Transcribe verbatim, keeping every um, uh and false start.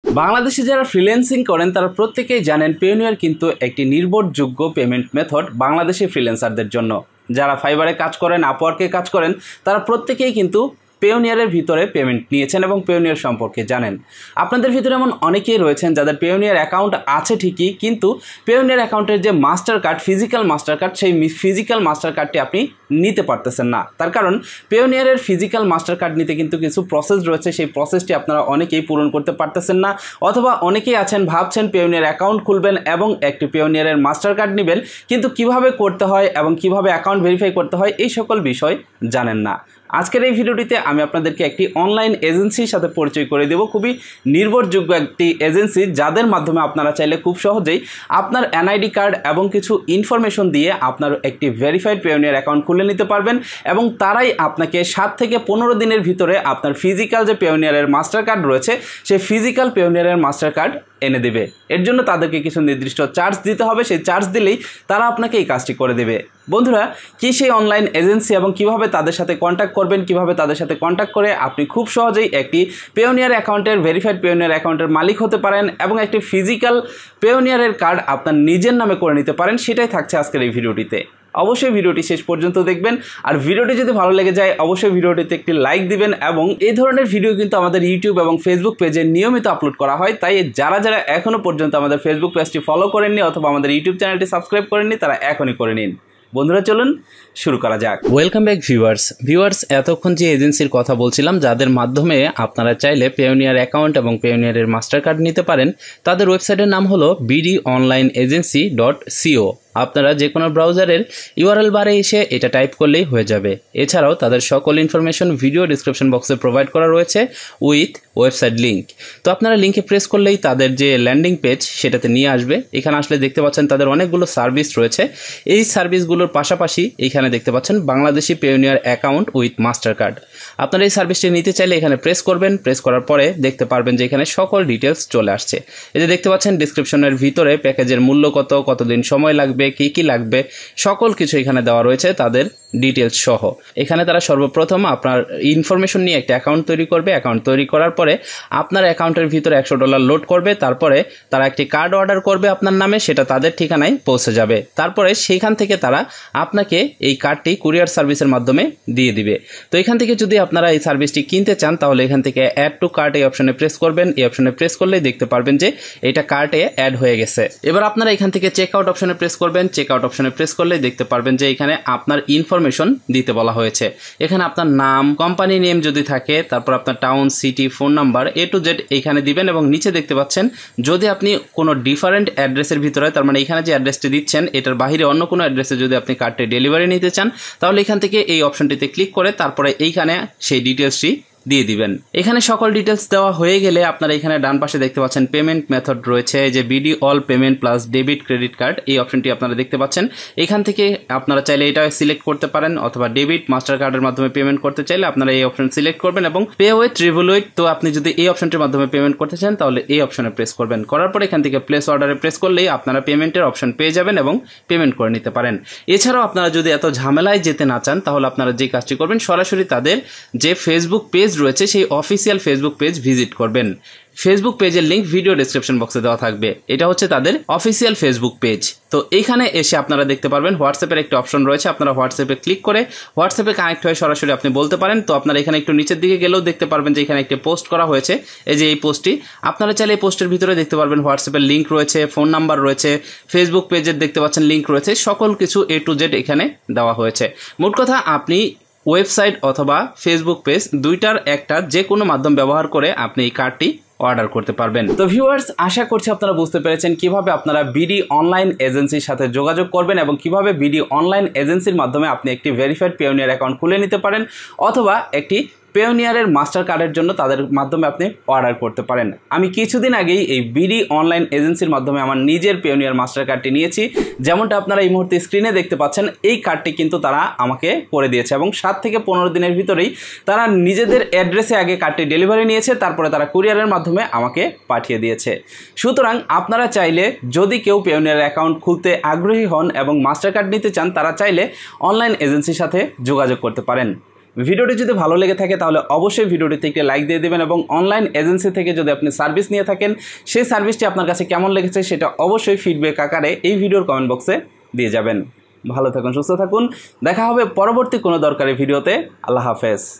বাংলাদেশে যারা ফ্রিল্যান্সিং করেন তারা প্রত্যেকেই জানেন পেওনিয়ার কিন্তু একটি নির্ভরযোগ্য পেমেন্ট মেথড বাংলাদেশি ফ্রিল্যান্সারদের জন্য। যারা ফাইবারে কাজ করেন, আপওয়ার্কে কাজ করেন, তারা প্রত্যেকেই কিন্তু পেওনিয়ারের ভিতরে পেমেন্ট নিয়েছেন এবং পেওনিয়ার সম্পর্কে জানেন। আপনাদের ভিতরে এমন অনেকেই রয়েছেন যাদের পেওনিয়ার অ্যাকাউন্ট আছে ঠিকই, কিন্তু পেওনিয়ার অ্যাকাউন্টের যে master card, physical master card, সেই ফিজিক্যাল মাস্টার কার্ডটি আপনি নিতে পারতেছেন না। তার কারণ পেওনিয়ারের ফিজিক্যাল মাস্টার কার্ড নিতে কিন্তু কিছু প্রসেস রয়েছে, সেই প্রসেসটি আপনারা অনেকেই পূরণ করতে পারতেছেন না, অথবা অনেকেই আছেন ভাবছেন পেওনিয়ার অ্যাকাউন্ট খুলবেন এবং একটি পেওনিয়ারের মাস্টার কার্ড নেবেন, কিন্তু কিভাবে করতে হয় এবং কিভাবে অ্যাকাউন্ট ভেরিফাই করতে হয় এই সকল বিষয় জানেন না। আজকের এই ভিডিওটিতে আমি আপনাদেরকে একটি অনলাইন এজেন্সির সাথে পরিচয় করে দেব, খুবই নির্ভরযোগ্য একটি এজেন্সি, যাদের মাধ্যমে আপনারা চাইলে খুব সহজেই আপনার এনআইডি কার্ড এবং কিছু ইনফরমেশন দিয়ে আপনার একটি ভেরিফাইড পেওনিয়ার অ্যাকাউন্ট খুলে নিতে পারবেন এবং তারাই আপনাকে সাত থেকে পনেরো দিনের ভিতরে আপনার ফিজিক্যাল যে পেওনিয়ারের মাস্টার কার্ড রয়েছে সেই ফিজিক্যাল পেওনিয়ারের মাস্টার কার্ড এনে দেবে। এর জন্য তাদেরকে কিছু নির্দিষ্ট চার্জ দিতে হবে, সেই চার্জ দিলেই তারা আপনাকে এই কাজটি করে দেবে। বন্ধুরা, কি সেই অনলাইন এজেন্সি এবং কিভাবে তাদের সাথে কন্ট্যাক্ট করবেন, কিভাবে তাদের সাথে কন্ট্যাক্ট করে আপনি খুব সহজেই একটি পেওনিয়ার অ্যাকাউন্টের ভেরিফাইড পেওনিয়ার অ্যাকাউন্টের মালিক হতে পারেন এবং একটি ফিজিক্যাল পেওনিয়ারের কার্ড আপনার নিজের নামে করে নিতে পারেন, সেটাই থাকছে আজকের এই ভিডিওটিতে। অবশ্যই ভিডিওটি শেষ পর্যন্ত দেখবেন, আর ভিডিওটি যদি ভালো লেগে যায় অবশ্যই ভিডিওটিতে একটি লাইক দিবেন। এবং এই ধরনের ভিডিও কিন্তু আমাদের ইউটিউব এবং ফেসবুক পেজে নিয়মিত আপলোড করা হয়, তাই যারা যারা এখনও পর্যন্ত আমাদের ফেসবুক পেজটি ফলো করেননি অথবা আমাদের ইউটিউব চ্যানেলটি সাবস্ক্রাইব করেননি তারা এখনই করে নিন। বন্ধুরা, চলুন শুরু করা যাক। Welcome back viewers. ভিউয়ার্স, এতক্ষণ যে এজেন্সির কথা বলছিলাম, যাদের মাধ্যমে আপনারা চাইলে পেওনিয়ার অ্যাকাউন্ট এবং পেওনিয়ারের মাস্টার কার্ড নিতে পারেন, তাদের ওয়েবসাইটের নাম হলো BD online agency dot co. আপনারা যে কোনো ব্রাউজারের ইউআরএল বারে এসে এটা টাইপ করলেই হয়ে যাবে। এছাড়াও তাদের সকল ইনফরমেশন ভিডিও ডিসক্রিপশন বক্সে প্রোভাইড করা রয়েছে উইথ ওয়েবসাইট লিঙ্ক। তো আপনারা লিঙ্কে প্রেস করলেই তাদের যে ল্যান্ডিং পেজ সেটাতে নিয়ে আসবে। এখানে আসলে দেখতে পাচ্ছেন তাদের অনেকগুলো সার্ভিস রয়েছে। এই সার্ভিসগুলোর পাশাপাশি এখানে দেখতে পাচ্ছেন Bangladeshi Payoneer account with master card. আপনারা এই সার্ভিসটি নিতে চাইলে এখানে প্রেস করবেন। প্রেস করার পরে দেখতে পারবেন যে এখানে সকল ডিটেলস চলে আসছে। এই যে দেখতে পাচ্ছেন ডিসক্রিপশনের ভিতরে প্যাকেজের মূল্য কত, কতদিন সময় লাগবে, কি কি লাগবে, সকল কিছু এখানে দেওয়া রয়েছে তাদের ডিটেলস সহ। এখানে তারা সর্বপ্রথম আপনার ইনফরমেশন নিয়ে একটা অ্যাকাউন্ট তৈরি করবে। অ্যাকাউন্ট তৈরি করার পরে আপনার অ্যাকাউন্টের ভিতরে একশো ডলার লোড করবে। তারপরে তারা একটি কার্ড অর্ডার করবে আপনার নামে, সেটা তাদের ঠিকানায় পৌঁছে যাবে। তারপরে সেইখান থেকে তারা আপনাকে এই কার্ডটি কুরিয়ার সার্ভিসের মাধ্যমে দিয়ে দিবে। তো এখান থেকে যদি আপনারা এই সার্ভিসটি কিনতে চান তাহলে এখান থেকে অ্যাড টু কার্ট এই অপশনে প্রেস করবেন। এই অপশনে প্রেস করলেই দেখতে পারবেন যে এটা কার্টে অ্যাড হয়ে গেছে। এবার আপনারা এখান থেকে চেক আউট অপশনে প্রেস করবেন। চেক আউট অপশনে প্রেস করলেই দেখতে পারবেন যে এখানে আপনার ইনফরমেশন দিতে বলা হয়েছে। এখানে আপনার নাম, কোম্পানি নেম যদি থাকে, তারপর আপনার town, city, phone number, A to Z এইখানে দিবেন। এবং নিচে দেখতে পাচ্ছেন যদি আপনি কোনো ডিফারেন্ট অ্যাড্রেসের ভিতরে, তার মানে এখানে যে অ্যাড্রেসটি দিচ্ছেন এটার বাইরে অন্য কোনো অ্যাড্রেসে যদি আপনি কার্ডটি ডেলিভারি নিতে চান তাহলে এখান থেকে এই অপশনটিতে ক্লিক করে তারপরে এইখানে সেই ডিটেলসটি দিয়ে দিবেন। এখানে সকল ডিটেলস দেওয়া হয়ে গেলে আপনারা এখানে ডান পাশে দেখতে পাচ্ছেন পেমেন্ট মেথড রয়েছে, যে BD all payment plus debit credit card, এই অপশনটি আপনারা দেখতে পাচ্ছেন। এখান থেকে আপনারা চাইলে এটা সিলেক্ট করতে পারেন, অথবা ডেবিট মাস্টার কার্ডের মাধ্যমে পেমেন্ট করতে চাইলে আপনারা এই অপশন সিলেক্ট করবেন। এবং পে উইথ রিভলিউট, তো আপনি যদি এই অপশনটির মাধ্যমে পেমেন্ট করতে চান তাহলে এই অপশনে প্রেস করবেন। করার পর এখান থেকে প্লেস অর্ডারে প্রেস করলেই আপনারা পেমেন্টের অপশন পেয়ে যাবেন এবং পেমেন্ট করে নিতে পারেন। এছাড়াও আপনারা যদি এত ঝামেলায় যেতে না চান তাহলে আপনারা যে কাজটি করবেন, সরাসরি তাদের যে ফেসবুক পেজ রয়েছে সেই অফিসিয়াল ফেসবুক পেজ ভিজিট করবেন। ফেসবুক পেজের লিঙ্ক ভিডিও ডেসক্রিপশন বক্সে দেওয়া থাকবে। এটা হচ্ছে তাদের অফিসিয়াল ফেসবুক পেজ। তো এইখানে এসে আপনারা দেখতে পারবেন হোয়াটসঅ্যাপের একটা অপশন রয়েছে। আপনারা হোয়াটসঅ্যাপে ক্লিক করে হোয়াটসঅ্যাপে কানেক্ট হয়ে সরাসরি আপনি বলতে পারেন। তো আপনারা এখানে একটু নিচের দিকে গেলেও দেখতে পারবেন যে এখানে একটা পোস্ট করা হয়েছে। এই যে এই পোস্টটি, আপনারা চাইলে এই পোস্টের ভিতরে দেখতে পারবেন হোয়াটসঅ্যাপের লিঙ্ক রয়েছে, ফোন নাম্বার রয়েছে, ফেসবুক পেজের দেখতে পাচ্ছেন লিঙ্ক রয়েছে, সকল কিছু এ টু জেড এখানে দেওয়া হয়েছে। মোট কথা আপনি ওয়েবসাইট অথবা ফেসবুক পেজ দুইটার একটা যে কোনো মাধ্যম ব্যবহার করে আপনি এই কার্ডটি অর্ডার করতে পারবেন। তো ভিউয়ার্স, আশা করছি আপনারা বুঝতে পেরেছেন কিভাবে আপনারা বিডি অনলাইন এজেন্সির সাথে যোগাযোগ করবেন এবং কিভাবে বিডি অনলাইন এজেন্সির মাধ্যমে আপনি একটি ভেরিফাইড পেওনিয়ার অ্যাকাউন্ট খুলে নিতে পারেন, অথবা একটি পেওনিয়ারের মাস্টার কার্ডের জন্য তাদের মাধ্যমে আপনি অর্ডার করতে পারেন। আমি কিছুদিন আগেই এই বিডি অনলাইন এজেন্সির মাধ্যমে আমার নিজের পেওনিয়ার মাস্টার কার্ডটি নিয়েছি। যেমনটা আপনারা এই মুহূর্তে স্ক্রিনে দেখতে পাচ্ছেন, এই কার্ডটি কিন্তু তারা আমাকে করে দিয়েছে এবং সাত থেকে পনেরো দিনের ভিতরেই তারা নিজেদের অ্যাড্রেসে আগে কার্ডটি ডেলিভারি নিয়েছে, তারপরে তারা কুরিয়ারের মাধ্যমে আমাকে পাঠিয়ে দিয়েছে। সুতরাং আপনারা চাইলে যদি কেউ পেওনিয়ার অ্যাকাউন্ট খুলতে আগ্রহী হন এবং মাস্টার কার্ড নিতে চান, তারা চাইলে অনলাইন এজেন্সির সাথে যোগাযোগ করতে পারেন। ভিডিওটি যদি ভালো লেগে থাকে তাহলে অবশ্যই ভিডিওটিতে একটি লাইক দিয়ে দেবেন এবং অনলাইন এজেন্সি থেকে যদি আপনি সার্ভিস নিয়ে থাকেন সেই সার্ভিসটি আপনার কাছে কেমন লেগেছে সেটা অবশ্যই ফিডব্যাক আকারে এই ভিডিওর কমেন্ট বক্সে দিয়ে যাবেন। ভালো থাকুন, সুস্থ থাকুন, দেখা হবে পরবর্তী কোনো দরকারি ভিডিওতে। আল্লাহ হাফেজ।